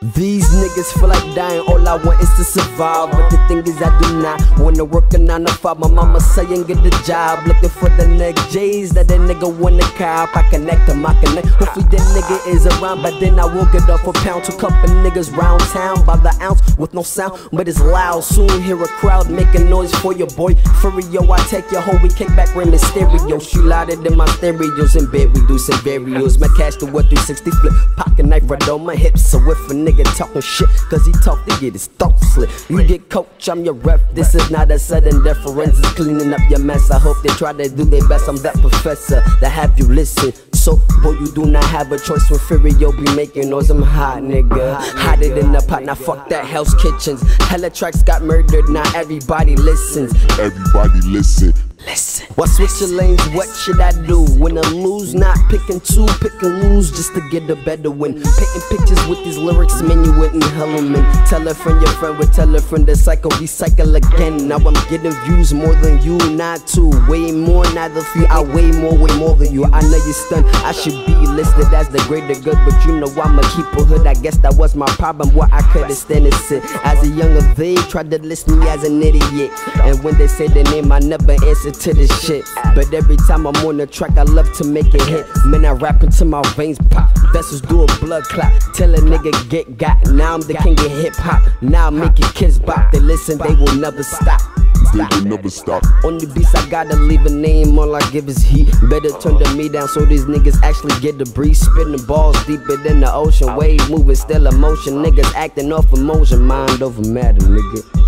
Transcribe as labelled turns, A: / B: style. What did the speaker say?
A: These niggas feel like dying, all I want is to survive. But the thing is I do not wanna work a 9 to 5. My mama saying get the job, looking for the next J's that nigga wanna cop. I connect him, I connect. Hopefully that nigga is around, but then I will get up a pound. Two couple niggas round town by the ounce with no sound, but it's loud. Soon hear a crowd making noise for your boy Furio. I take your hoe, we kick back Raymond stereo. She louder than my stereos. In bed we do some burials. My cash to what 360 flip, pocket knife right on my hips. So if a nigga talking shit, cause he talk to get his thoughts slit. You get coach, I'm your ref. This is not a sudden deference, it's cleaning up your mess. I hope they try to do their best. I'm that professor that have you listen. So, boy, you do not have a choice when Furio be making noise. I'm hot, nigga. Hotter than the pot, now fuck that Hell's Kitchens. Hella tracks got murdered, now everybody listens.
B: Everybody listen.
A: Listen. Why switch your lanes? What should I do? When I lose, not picking two, pick and lose just to get a better win. Painting pictures with these lyrics, man, you wouldn't Hellman. Tell a friend your friend would tell a friend to cycle, recycle again. Now I'm getting views more than you, not two. Way more, neither few. I way more than you. I know you stunned. I should be listed as the greater good, but you know I'm a keeper hood. I guess that was my problem, where I couldn't stand to sit. As a younger, they tried to list me as an idiot, and when they say the name, I never answer to this shit. But every time I'm on the track, I love to make it hit. Man, I rap until my veins pop, vessels do a blood clot. Tell a nigga get got. Now I'm the king of hip hop. Now I'm making kids bop. They listen, they will never stop.
B: They will never stop.
A: On the beats, I gotta leave a name. All I give is heat. Better turn the me down so these niggas actually get the breeze. Spitting balls deeper than the ocean. Wave moving, still emotion. Niggas acting off emotion. Mind over matter, nigga.